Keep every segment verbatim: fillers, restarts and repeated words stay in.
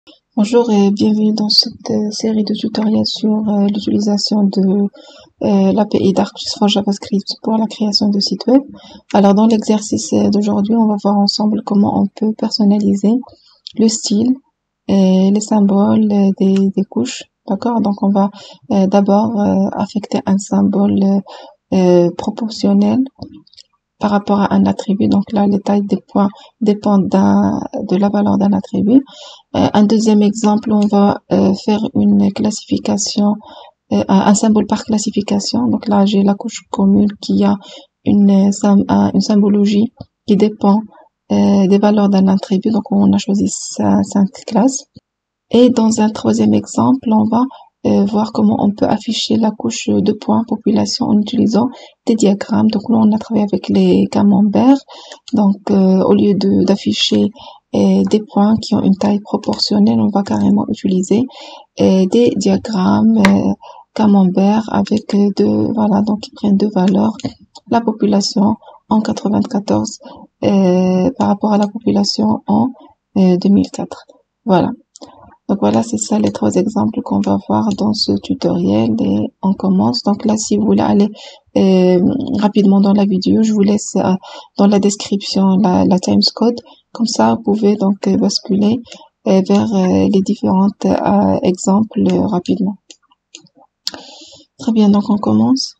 Bonjour et bienvenue dans cette euh, série de tutoriels sur euh, l'utilisation de euh, l'A P I d'Arcus for JavaScript pour la création de sites web. Alors dans l'exercice euh, d'aujourd'hui, on va voir ensemble comment on peut personnaliser le style et les symboles euh, des, des couches. D'accord? Donc on va euh, d'abord euh, affecter un symbole euh, proportionnel par rapport à un attribut. Donc là, les tailles des points dépendent d'un, de la valeur d'un attribut. Euh, un deuxième exemple, on va euh, faire une classification, euh, un symbole par classification. Donc là, j'ai la couche commune qui a une, une symbologie qui dépend euh, des valeurs d'un attribut. Donc on a choisi cinq classes. Et dans un troisième exemple, on va euh, voir comment on peut afficher la couche de points population en utilisant des diagrammes. Donc là, on a travaillé avec les camemberts. Donc euh, au lieu de d'afficher euh, des points qui ont une taille proportionnelle, on va carrément utiliser euh, des diagrammes euh, camembert avec euh, deux, voilà, donc ils prennent deux valeurs. La population en quatre-vingt-quatorze euh, par rapport à la population en euh, deux mille quatre. Voilà. Donc voilà, c'est ça les trois exemples qu'on va voir dans ce tutoriel et on commence. Donc là, si vous voulez aller euh, rapidement dans la vidéo, je vous laisse euh, dans la description la, la timescode. Comme ça, vous pouvez donc euh, basculer euh, vers euh, les différents euh, exemples euh, rapidement. Très bien, donc on commence.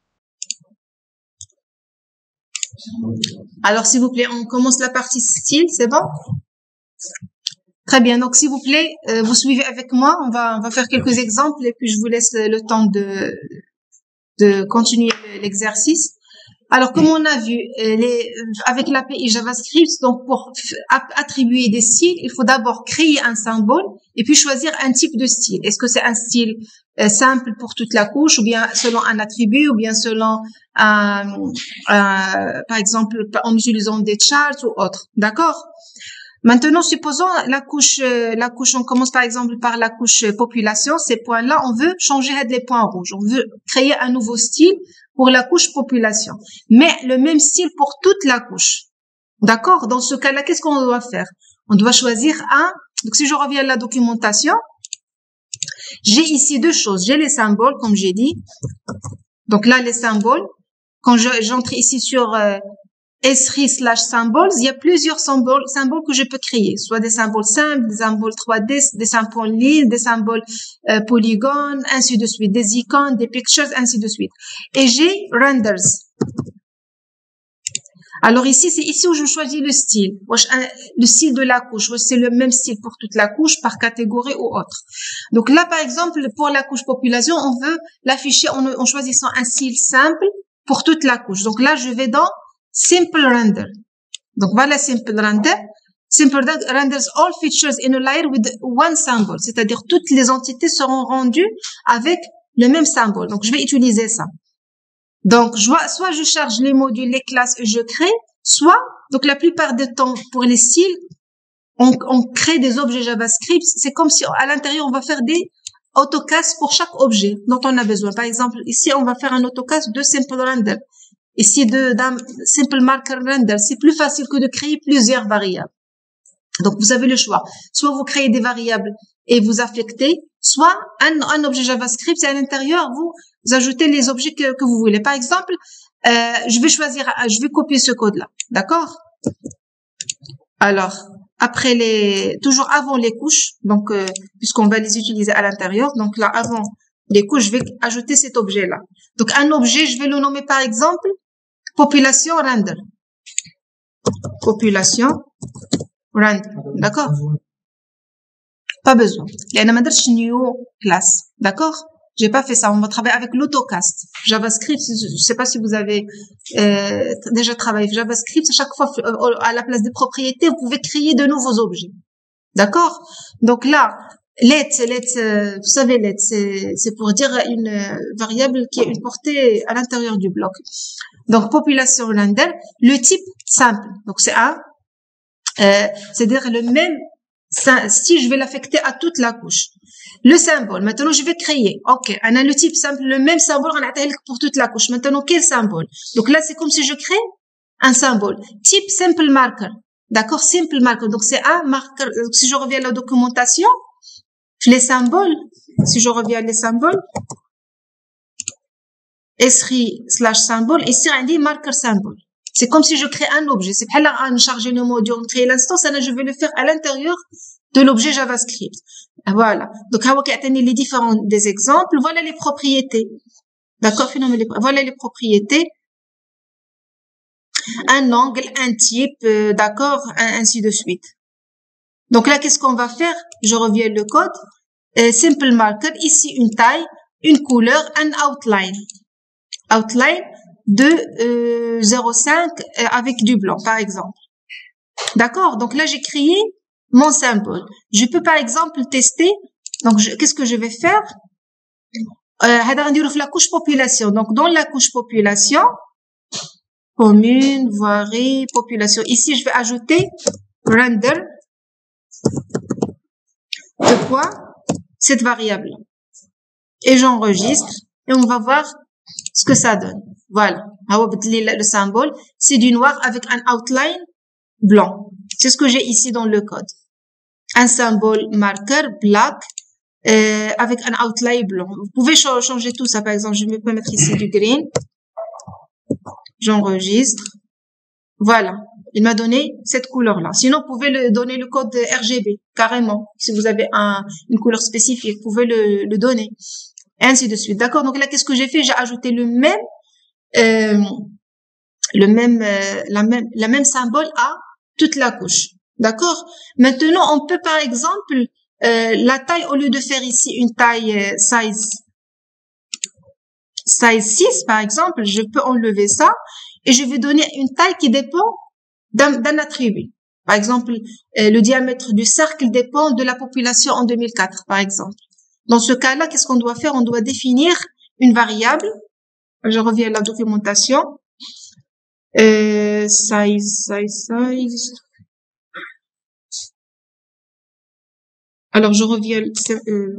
Alors, s'il vous plaît, on commence la partie style, c'est bon? Très bien. Donc, s'il vous plaît, euh, vous suivez avec moi. On va, on va faire quelques exemples et puis je vous laisse le temps de, de continuer l'exercice. Alors, comme on a vu, les, avec l'A P I JavaScript, donc pour attribuer des styles, il faut d'abord créer un symbole et puis choisir un type de style. Est-ce que c'est un style euh, simple pour toute la couche ou bien selon un attribut ou bien selon un, un par exemple, en utilisant des charts ou autre. D'accord? Maintenant, supposons la couche, la couche, on commence par exemple par la couche population. Ces points-là, on veut changer les points rouges. On veut créer un nouveau style pour la couche population. Mais le même style pour toute la couche. D'accord? Dans ce cas-là, qu'est-ce qu'on doit faire? On doit choisir un. Donc, si je reviens à la documentation, j'ai ici deux choses. J'ai les symboles, comme j'ai dit. Donc là, les symboles. Quand j'entre ici sur euh, S trois slash symboles, il y a plusieurs symboles, symboles que je peux créer, soit des symboles simples, des symboles trois D, des symboles lignes, des symboles euh, polygones, ainsi de suite, des icônes, des pictures, ainsi de suite. Et j'ai renders. Alors ici, c'est ici où je choisis le style, le style de la couche. C'est le même style pour toute la couche, par catégorie ou autre. Donc là, par exemple, pour la couche population, on veut l'afficher en, en choisissant un style simple pour toute la couche. Donc là, je vais dans Simple Render. Donc voilà Simple Render. Simple Render renders all features in a layer with one symbol. C'est-à-dire toutes les entités seront rendues avec le même symbole. Donc je vais utiliser ça. Donc je vois, soit je charge les modules, les classes et je crée, soit, donc la plupart du temps pour les styles, on, on crée des objets JavaScript. C'est comme si à l'intérieur on va faire des autocastes pour chaque objet dont on a besoin. Par exemple, ici on va faire un autocast de Simple Render. Ici, de, d'un simple marker render, c'est plus facile que de créer plusieurs variables. Donc, vous avez le choix. Soit vous créez des variables et vous affectez, soit un, un objet JavaScript et à l'intérieur, vous, vous ajoutez les objets que, que vous voulez. Par exemple, euh, je vais choisir, je vais copier ce code-là. D'accord? Alors, après les, toujours avant les couches, donc, euh, puisqu'on va les utiliser à l'intérieur, donc là, avant les couches, je vais ajouter cet objet-là. Donc, un objet, je vais le nommer par exemple, population render. Population render. D'accord? Pas besoin. Il y a une new classe. D'accord? J'ai pas fait ça. On va travailler avec l'autocast. JavaScript, je sais pas si vous avez euh, déjà travaillé avec JavaScript. À chaque fois, à la place des propriétés, vous pouvez créer de nouveaux objets. D'accord? Donc là, let, let, euh, vous savez, let, c'est, c'est pour dire une variable qui a une portée à l'intérieur du bloc. Donc, population render, le type simple. Donc, c'est un, euh, c'est-à-dire le même style, je vais l'affecter à toute la couche. Le symbole, maintenant, je vais créer. OK, on a le type simple, le même symbole, on a pour toute la couche. Maintenant, quel symbole? Donc là, c'est comme si je crée un symbole. Type simple marker. D'accord, simple marker. Donc c'est un marqueur. Donc, si je reviens à la documentation, les symboles, si je reviens à les symboles, esri slash symbole, ici on dit marqueur symbole. C'est comme si je crée un objet. C'est pas là à charger le module, créer l'instance, je vais le faire à l'intérieur de l'objet JavaScript. Voilà. Donc, les différents des exemples. Voilà les propriétés. D'accord? Voilà les propriétés. Un angle, un type, euh, d'accord, ainsi de suite. Donc là, qu'est-ce qu'on va faire? Je reviens le code. Euh, simple marker. Ici, une taille, une couleur, un outline. Outline de euh, zéro virgule cinq euh, avec du blanc, par exemple. D'accord? Donc là, j'ai créé mon symbole. Je peux, par exemple, tester. Donc, qu'est-ce que je vais faire? Euh, la couche population. Donc, dans la couche population, commune, voirie, population. Ici, je vais ajouter render de quoi? Cette variable. Et j'enregistre. Et on va voir ce que ça donne. Voilà. Le symbole, c'est du noir avec un outline blanc. C'est ce que j'ai ici dans le code. Un symbole marqueur black euh, avec un outline blanc. Vous pouvez ch changer tout ça. Par exemple, je peux mettre ici du green. J'enregistre. Voilà. Il m'a donné cette couleur-là. Sinon, vous pouvez le donner le code R G B, carrément. Si vous avez un, une couleur spécifique, vous pouvez le, le donner. Et ainsi de suite. D'accord? Donc là, qu'est-ce que j'ai fait? J'ai ajouté le même, euh, le même, euh, la même, la même symbole à toute la couche. D'accord? Maintenant, on peut, par exemple, euh, la taille, au lieu de faire ici une taille euh, size, size six, par exemple, je peux enlever ça et je vais donner une taille qui dépend d'un attribut. Par exemple, euh, le diamètre du cercle dépend de la population en deux mille quatre, par exemple. Dans ce cas-là, qu'est-ce qu'on doit faire? On doit définir une variable. Je reviens à la documentation. Euh, size, size, size. Alors, je reviens. Euh,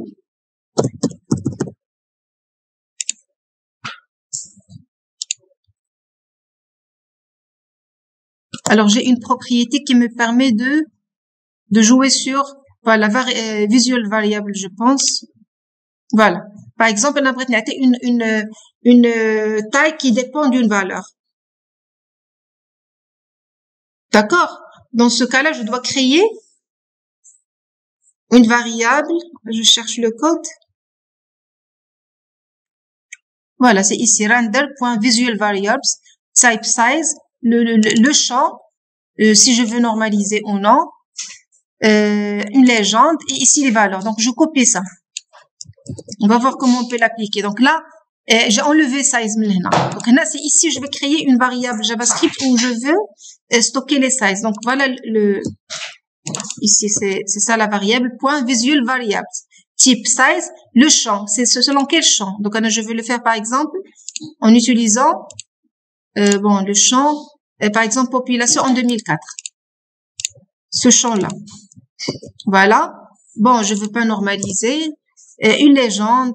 alors, j'ai une propriété qui me permet de de jouer sur voilà, vari euh, visual variable, je pense. Voilà. Par exemple, on a une, une, une taille qui dépend d'une valeur. D'accord? Dans ce cas-là, je dois créer une variable. Je cherche le code. Voilà, c'est ici render.visualVariables, type size, le, le, le champ, euh, si je veux normaliser ou non, euh, une légende, et ici les valeurs. Donc, je copie ça. On va voir comment on peut l'appliquer. Donc là, euh, j'ai enlevé size. Donc là, c'est ici, je vais créer une variable JavaScript où je veux euh, stocker les sizes. Donc voilà le, ici c'est c'est ça la variable point visual variables. Type size, le champ, c'est selon quel champ. Donc là, je vais le faire par exemple en utilisant euh, bon le champ, euh, par exemple population en deux mille quatre. Ce champ-là. Voilà. Bon, je veux pas normaliser. Euh, une légende.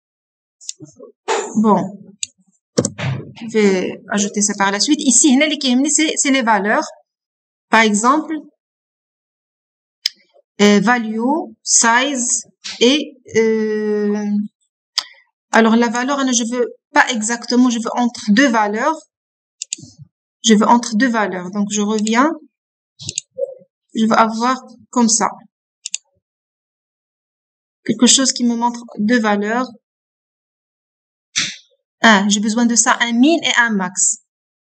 Bon. Je vais ajouter ça par la suite. Ici, c'est les valeurs. Par exemple, euh, value, size et euh, alors la valeur, je veux pas exactement, je veux entre deux valeurs. Je veux entre deux valeurs. Donc, je reviens. Je veux avoir comme ça. Quelque chose qui me montre deux valeurs. Un, j'ai besoin de ça, un min et un max.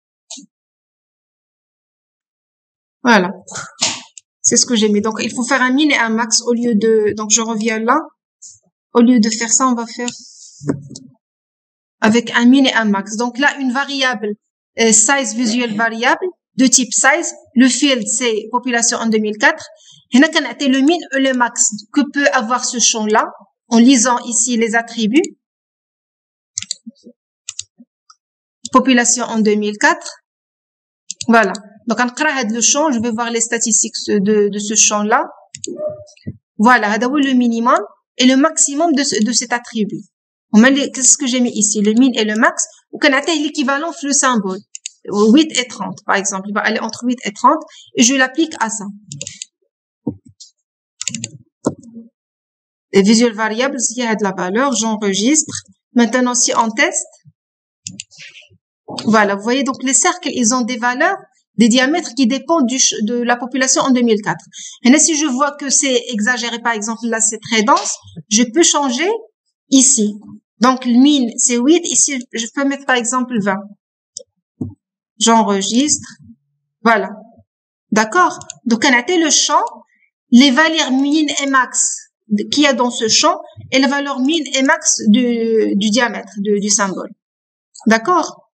Voilà. C'est ce que j'ai mis. Donc, il faut faire un min et un max au lieu de... Donc, je reviens là. Au lieu de faire ça, on va faire avec un min et un max. Donc, là, une variable euh, size visual variable de type size. Le field, c'est population en deux mille quatre. Et là, on a le min et le max que peut avoir ce champ-là en lisant ici les attributs. Population en deux mille quatre. Voilà. Donc, on crée le champ. Je vais voir les statistiques de, de ce champ-là. Voilà. C'est le minimum et le maximum de, ce, de cet attribut. Qu'est-ce que j'ai mis ici? Le min et le max. Ou qu'on a l'équivalent le symbole. huit et trente, par exemple. Il va aller entre huit et trente et je l'applique à ça. Les visual variables, il y a de la valeur, j'enregistre. Maintenant, si on teste, voilà, vous voyez, donc les cercles, ils ont des valeurs, des diamètres qui dépendent du, de la population en deux mille quatre. Et là, si je vois que c'est exagéré, par exemple, là, c'est très dense, je peux changer ici. Donc, le min, c'est huit. Ici, je peux mettre, par exemple, vingt. J'enregistre. Voilà. D'accord? Donc, on a le champ, les valeurs min et max qu'il y a dans ce champ et la valeur min et max du, du diamètre du, du symbole. D'accord?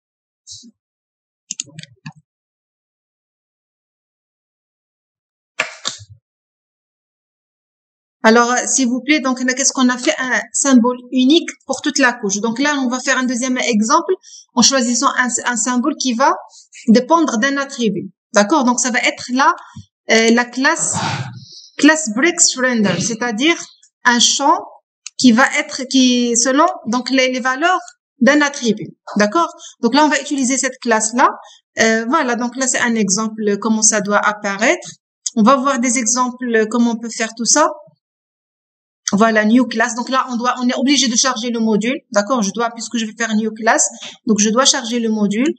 Alors, s'il vous plaît, donc, qu'est-ce qu'on a fait? Un symbole unique pour toute la couche. Donc là, on va faire un deuxième exemple en choisissant un, un symbole qui va dépendre d'un attribut. D'accord? Donc, ça va être là, euh, la classe, classe bricks render, c'est-à-dire un champ qui va être, qui, selon, donc, les, les valeurs d'un attribut. D'accord? Donc là, on va utiliser cette classe-là. Euh, voilà. Donc là, c'est un exemple, comment ça doit apparaître. On va voir des exemples, comment on peut faire tout ça. Voilà, new class. Donc là, on doit, on est obligé de charger le module. D'accord? Je dois, puisque je vais faire new class. Donc, je dois charger le module.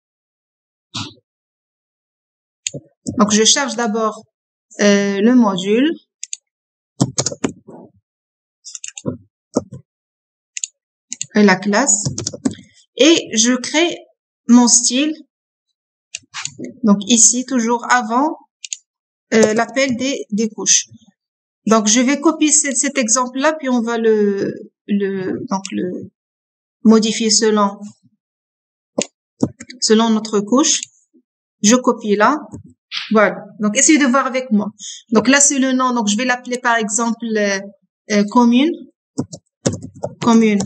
Donc, je charge d'abord, euh, le module. Et la classe. Et je crée mon style. Donc, ici, toujours avant, euh, l'appel des, des couches. Donc, je vais copier cet, cet exemple-là, puis on va le, le, donc le modifier selon, selon notre couche. Je copie là. Voilà. Donc, essayez de voir avec moi. Donc, là, c'est le nom. Donc, je vais l'appeler, par exemple, euh, euh, commune. Commune.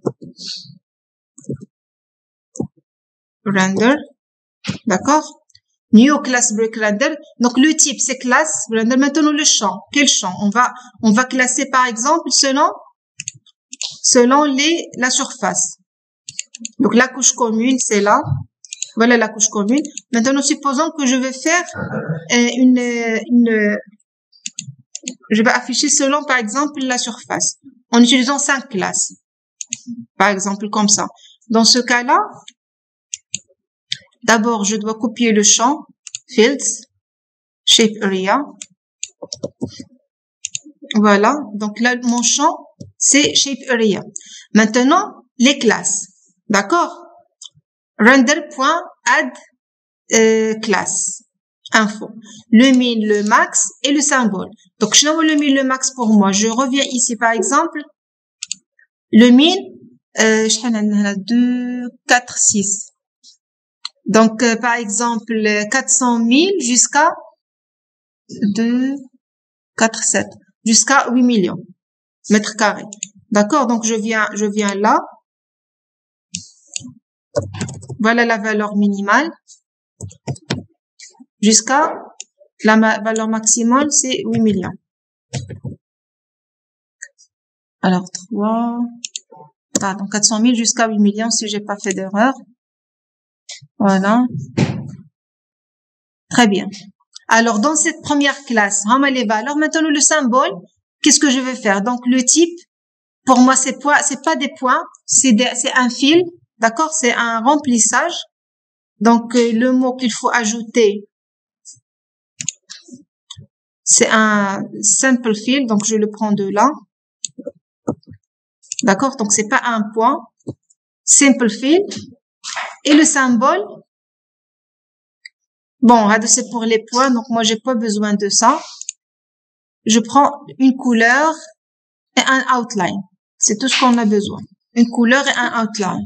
Render. D'accord? New class brick render. Donc, le type, c'est classe render. Maintenant, le champ. Quel champ? On va, on va classer, par exemple, selon, selon les, la surface. Donc, la couche commune, c'est là. Voilà la couche commune. Maintenant, supposons que je vais faire euh, une, une, je vais afficher selon, par exemple, la surface. En utilisant cinq classes. Par exemple, comme ça. Dans ce cas-là, d'abord, je dois copier le champ, fields, shape area. Voilà. Donc là, mon champ, c'est shape area. Maintenant, les classes. D'accord? Render.add euh, classe. Info. Le min, le max et le symbole. Donc, je n'envoie le min, le max pour moi. Je reviens ici, par exemple. Le min, euh, je deux, quatre, six. Donc, euh, par exemple, quatre cent mille jusqu'à deux, quatre, sept. Jusqu'à huit millions mètres carrés. D'accord? Donc, je viens, je viens là. Voilà la valeur minimale. Jusqu'à la ma valeur maximale, c'est huit millions. Alors, trois. Ah, donc quatre cent mille jusqu'à huit millions si j'ai pas fait d'erreur. Voilà. Très bien. Alors, dans cette première classe, on a les valeurs. Maintenant, le symbole, qu'est-ce que je vais faire? Donc, le type, pour moi, c'est pas, c'est pas des points, c'est c'est un fil. D'accord? C'est un remplissage. Donc, euh, le mot qu'il faut ajouter, c'est un simple fill. Donc, je le prends de là. D'accord? Donc, c'est pas un point. Simple fill. Et le symbole, bon, c'est pour les points. Donc, moi, j'ai pas besoin de ça. Je prends une couleur et un outline. C'est tout ce qu'on a besoin. Une couleur et un outline.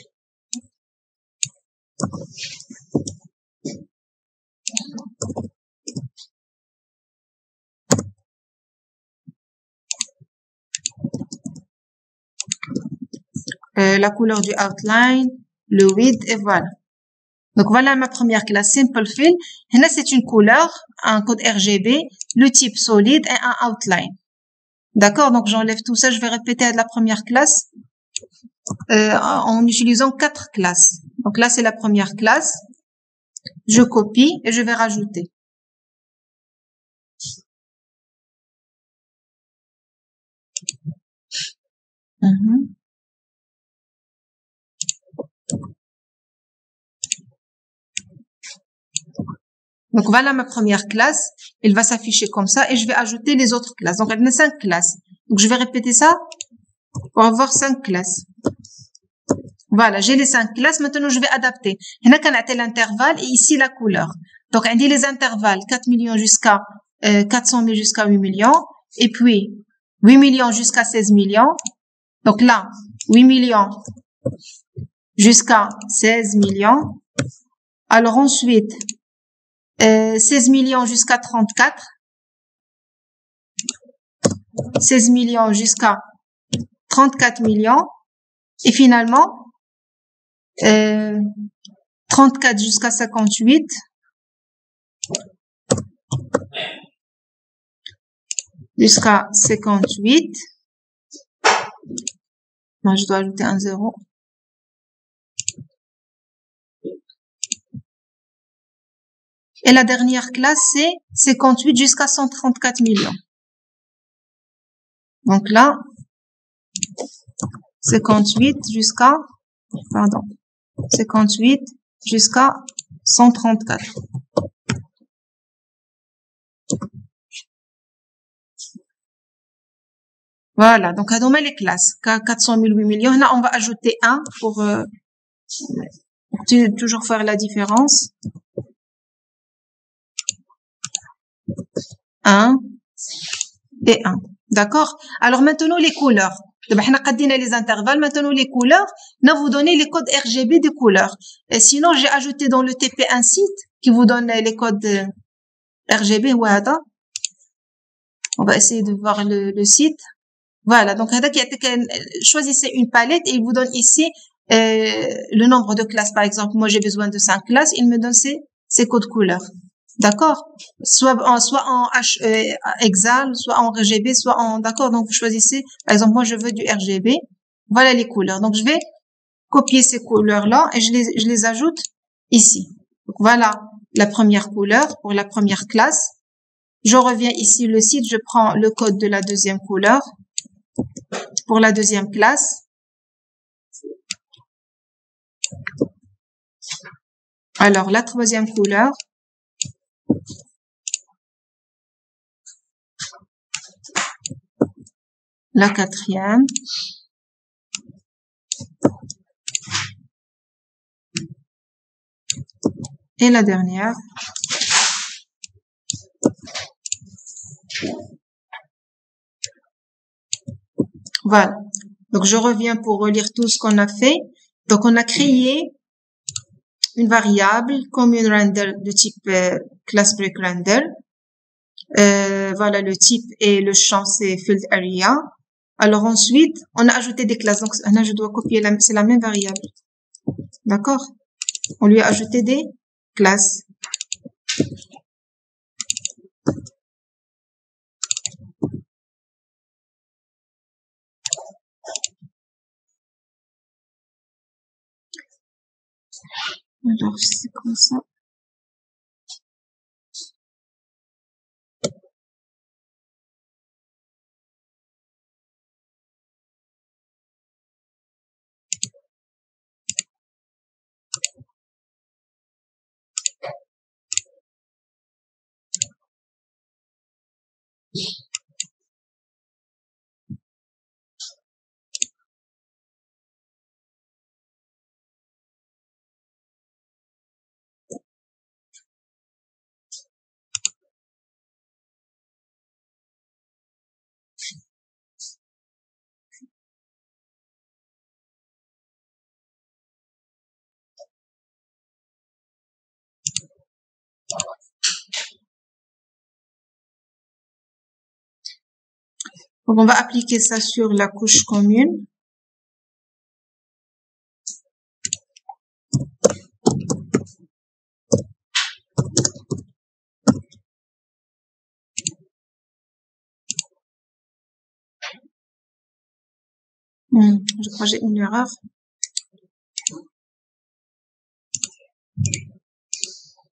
Euh, la couleur du outline, le width, et voilà. Donc, voilà ma première classe, Simple Fill. Et là, c'est une couleur, un code R G B, le type solide et un outline. D'accord? Donc, j'enlève tout ça. Je vais répéter à la première classe euh, en utilisant quatre classes. Donc, là, c'est la première classe. Je copie et je vais rajouter. Mhm. Donc voilà ma première classe, elle va s'afficher comme ça et je vais ajouter les autres classes. Donc elle a cinq classes. Donc je vais répéter ça pour avoir cinq classes. Voilà, j'ai les cinq classes. Maintenant je vais adapter. Là on a l'intervalle et ici la couleur. Donc on dit les intervalles quatre millions jusqu'à euh, quatre cent mille jusqu'à huit millions et puis huit millions jusqu'à seize millions. Donc là huit millions jusqu'à seize millions. Alors ensuite Euh, seize millions jusqu'à trente-quatre, seize millions jusqu'à trente-quatre millions, et finalement, euh, trente-quatre jusqu'à cinquante-huit, jusqu'à cinquante-huit, non, je dois ajouter un zéro, et la dernière classe, c'est cinquante-huit jusqu'à cent trente-quatre millions. Donc là, cinquante-huit jusqu'à, pardon, cinquante-huit jusqu'à cent trente-quatre. Voilà, donc à nommer les classes, quatre cent mille, huit millions. Là, on va ajouter un pour, euh, pour toujours faire la différence. un et un. D'accord? Alors maintenant les couleurs. دابا حنا قدينا les intervalles, maintenant les couleurs, là vous donnez les codes R G B des couleurs. Et sinon j'ai ajouté dans le T P un site qui vous donne les codes R G B. وهذا. On va essayer de voir le, le site. Voilà, donc هذا كيعطيك, choisissez une palette et il vous donne ici euh, le nombre de classes. Par exemple, moi j'ai besoin de cinq classes, il me donne ces, ces codes couleurs. D'accord? Soit en, soit en H, euh, hexal, soit en R G B, soit en, d'accord? Donc, vous choisissez, par exemple, moi, je veux du R G B. Voilà les couleurs. Donc, je vais copier ces couleurs-là et je les, je les ajoute ici. Donc, voilà la première couleur pour la première classe. Je reviens ici, le site, je prends le code de la deuxième couleur pour la deuxième classe. Alors, la troisième couleur. La quatrième. Et la dernière. Voilà. Donc, je reviens pour relire tout ce qu'on a fait. Donc, on a créé une variable commune render de type euh, class break render. Euh, voilà, le type et le champ, c'est field area. Alors ensuite, on a ajouté des classes. Donc, là, je dois copier, la, c'est la même variable. D'accord? On lui a ajouté des classes. Alors, c'est comme ça. Donc, on va appliquer ça sur la couche commune. Hmm, je crois que j'ai une erreur.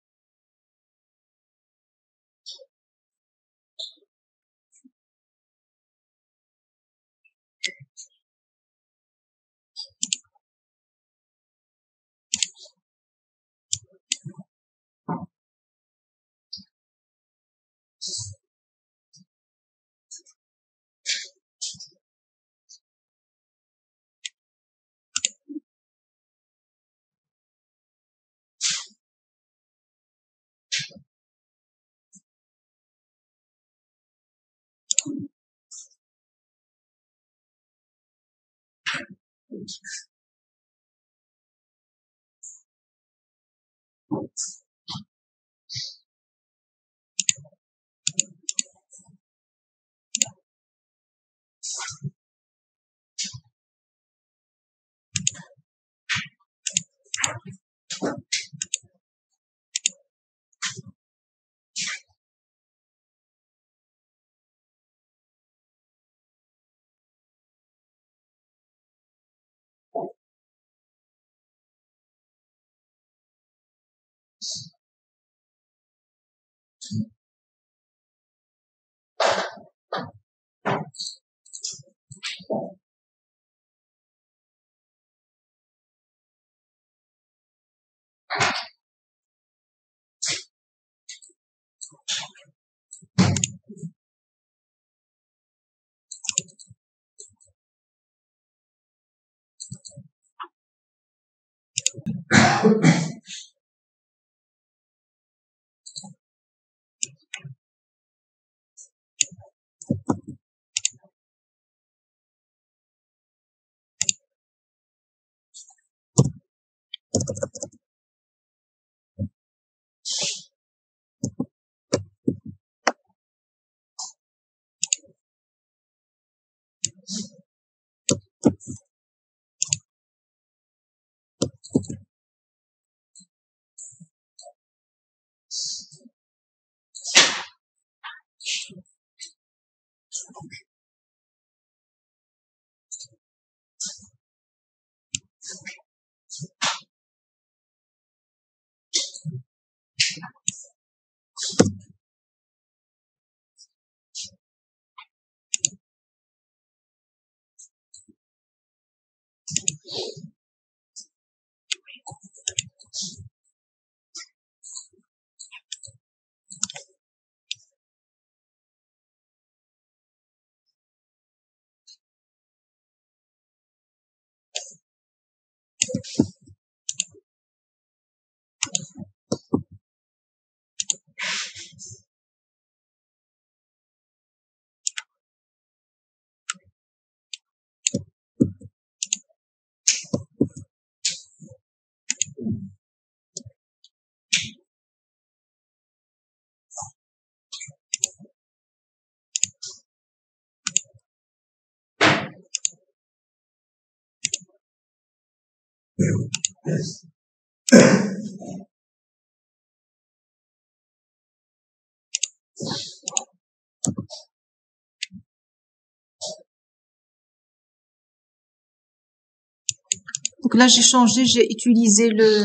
Donc là, j'ai changé, j'ai utilisé le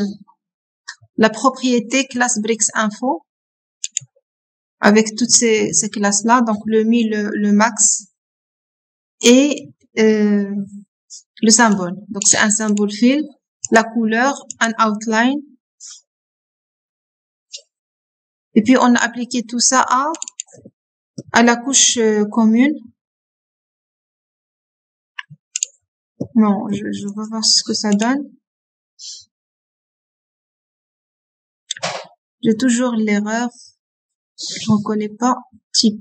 la propriété classe Bricks Info avec toutes ces, ces classes-là. Donc le mi, le, le max et euh, le symbole. Donc c'est un symbole fill, la couleur, un outline. Et puis on a appliqué tout ça à à la couche euh, commune. Non, je, je vais voir ce que ça donne. J'ai toujours l'erreur. Je ne connais pas type.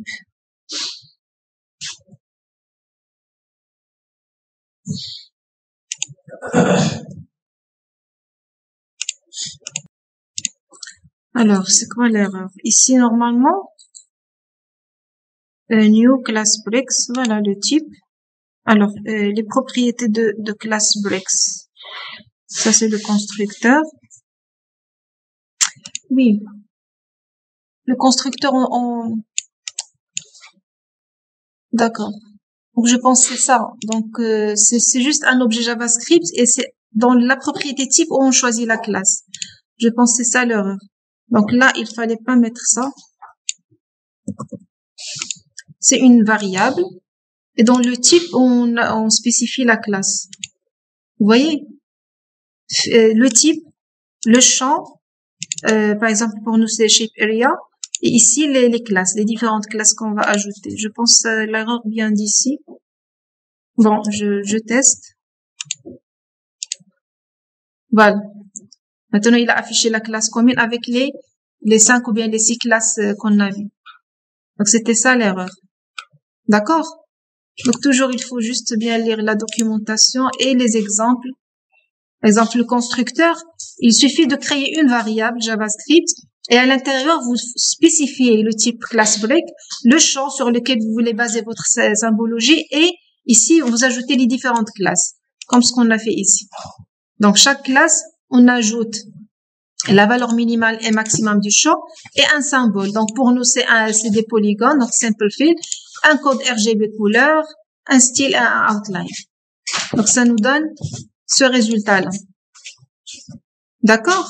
Alors, c'est quoi l'erreur? Ici, normalement, euh, new class bricks, voilà le type. Alors, euh, les propriétés de, de class bricks. Ça, c'est le constructeur. Oui. Le constructeur, on, on... D'accord. Donc, je pense que c'est ça. Donc, euh, c'est, c'est juste un objet JavaScript et c'est dans la propriété type où on choisit la classe. Je pense que c'est ça l'erreur. Donc là, il fallait pas mettre ça. C'est une variable. Et dans le type, on, on spécifie la classe. Vous voyez? Euh, le type, le champ, euh, par exemple, pour nous, c'est shape area. Et ici, les, les classes, les différentes classes qu'on va ajouter. Je pense que euh, l'erreur vient d'ici. Bon, je, je teste. Voilà. Maintenant, il a affiché la classe commune avec les, les cinq ou bien les six classes euh, qu'on a vues. Donc, c'était ça l'erreur. D'accord? Donc, toujours, il faut juste bien lire la documentation et les exemples. Par exemple, le constructeur, il suffit de créer une variable JavaScript et à l'intérieur, vous spécifiez le type class break, le champ sur lequel vous voulez baser votre symbologie et ici, vous ajoutez les différentes classes, comme ce qu'on a fait ici. Donc, chaque classe, on ajoute la valeur minimale et maximum du champ et un symbole. Donc, pour nous, c'est un, c'est des polygones, donc simple fill, un code R G B couleur, un style et un outline. Donc, ça nous donne ce résultat-là. D'accord?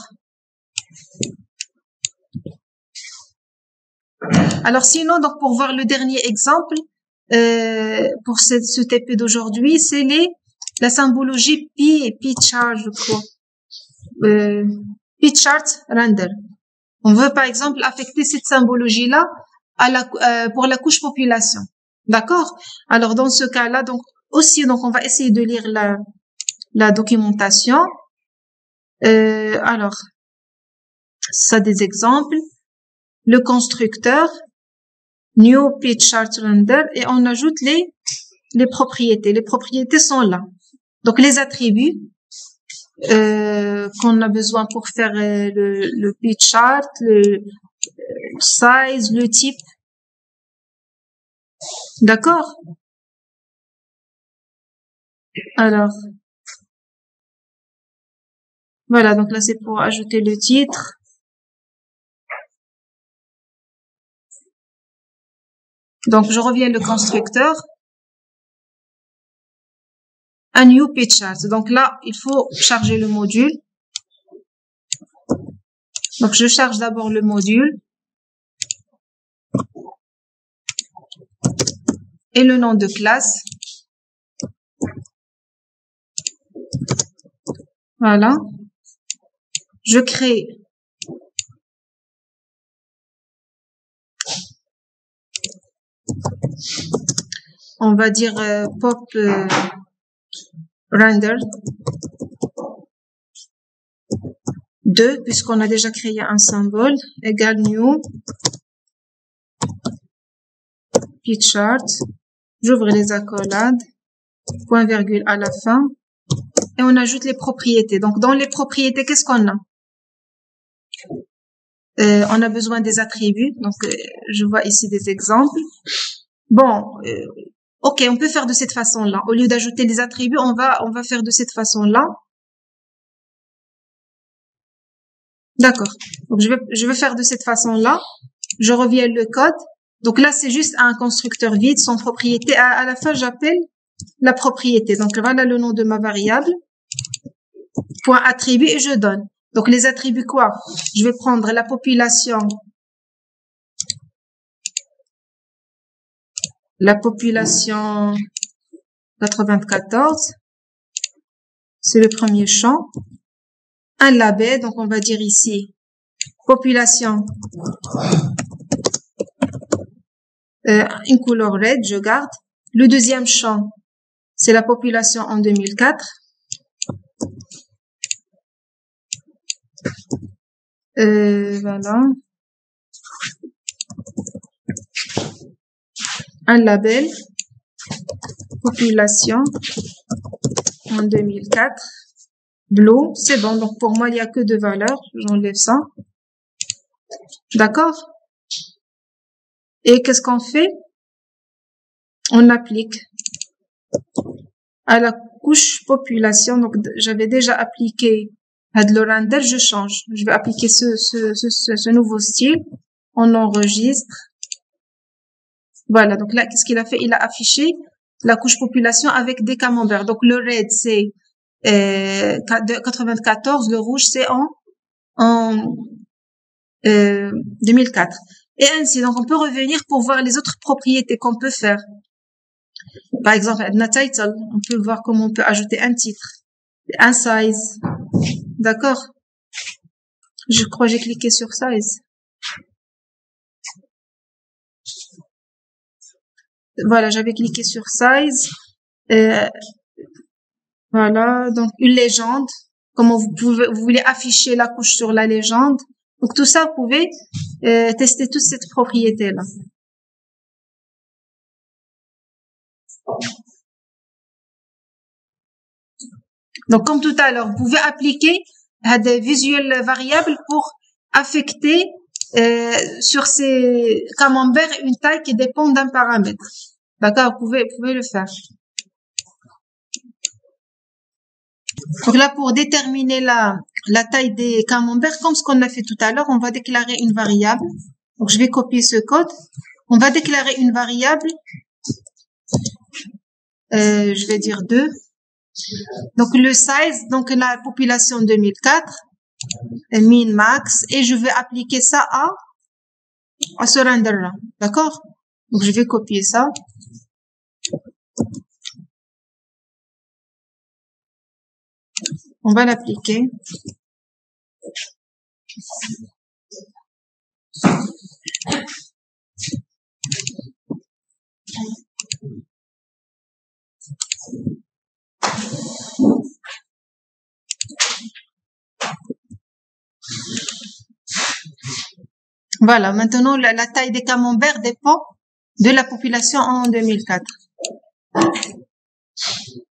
Alors, sinon, donc, pour voir le dernier exemple, euh, pour ce, ce T P d'aujourd'hui, c'est les, la symbologie P, P-chart, je crois. Euh, P-chart render. On veut, par exemple, affecter cette symbologie-là à la, euh, pour la couche population. D'accord? Alors, dans ce cas-là, donc, aussi, donc, on va essayer de lire la, la documentation. Euh, alors, ça des exemples. Le constructeur, new P-chart render, et on ajoute les, les propriétés. Les propriétés sont là. Donc, les attributs, euh, qu'on a besoin pour faire euh, le, le P-chart, le size, le type. D'accord? Alors, voilà, donc là, c'est pour ajouter le titre. Donc, je reviens le constructeur. Un new P-chart. Donc là, il faut charger le module. Donc, je charge d'abord le module. Et le nom de classe. Voilà. Je crée on va dire euh, pop euh, render deux, puisqu'on a déjà créé un symbole, égale new P-chart. J'ouvre les accolades, point virgule à la fin, et on ajoute les propriétés. Donc, dans les propriétés, qu'est-ce qu'on a? Euh, on a besoin des attributs. Donc, euh, je vois ici des exemples. Bon, euh, ok, on peut faire de cette façon-là. Au lieu d'ajouter les attributs, on va, on va faire de cette façon-là. D'accord. Donc, je vais, je vais faire de cette façon-là. Je reviens le code. Donc là, c'est juste un constructeur vide, sans propriété. À, à la fin, j'appelle la propriété. Donc, voilà le nom de ma variable. Point attribut et je donne. Donc, les attributs quoi? Je vais prendre la population. La population quatre-vingt-quatorze. C'est le premier champ. Un label, donc on va dire ici population, euh, une couleur red, je garde. Le deuxième champ, c'est la population en deux mille quatre. Euh, voilà. Un label, population en deux mille quatre. Blue, c'est bon. Donc, pour moi, il n'y a que deux valeurs. J'enlève ça. D'accord? Et qu'est-ce qu'on fait? On applique à la couche population. Donc, j'avais déjà appliqué à de le render, je change. Je vais appliquer ce, ce, ce, ce nouveau style. On enregistre. Voilà. Donc là, qu'est-ce qu'il a fait? Il a affiché la couche population avec des camemberts. Donc, le red, c'est Euh, quatre-vingt-quatorze, le rouge c'est en en euh, deux mille quatre et ainsi. Donc on peut revenir pour voir les autres propriétés qu'on peut faire. Par exemple, un title, on peut voir comment on peut ajouter un titre, un size. D'accord? Je crois que j'ai cliqué sur size. Voilà, j'avais cliqué sur size. Euh, voilà, donc une légende. Comment vous pouvez, vous voulez afficher la couche sur la légende. Donc tout ça, vous pouvez euh, tester toute cette propriété-là. Donc comme tout à l'heure, vous pouvez appliquer des visuels variables pour affecter euh, sur ces camemberts une taille qui dépend d'un paramètre. D'accord, vous pouvez, vous pouvez le faire. Donc là, pour déterminer la, la taille des camemberts, comme ce qu'on a fait tout à l'heure, on va déclarer une variable. Donc je vais copier ce code. On va déclarer une variable. Euh, je vais dire deux. Donc le size, donc la population deux mille quatre, min max, et je vais appliquer ça à, à ce render-là. D'accord? Donc je vais copier ça. On va l'appliquer. Voilà, maintenant la, la taille des camemberts dépend de la population en deux mille quatre.